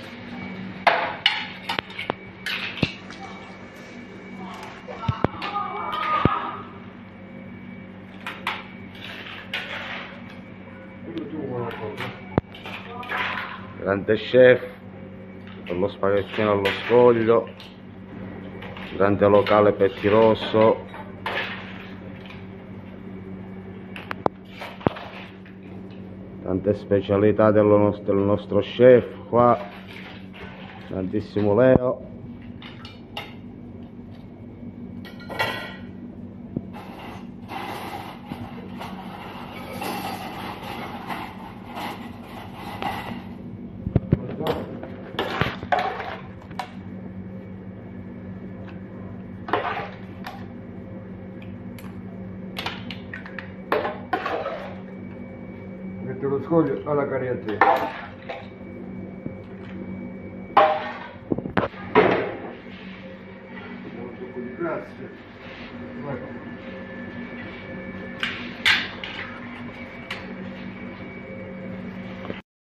Grande chef per lo spaghettino allo scoglio, grande locale pettirosso, tante specialità del nostro chef qua, grandissimo Leo. Metto lo scoglio alla cariatella. Un po' di classe. Vai.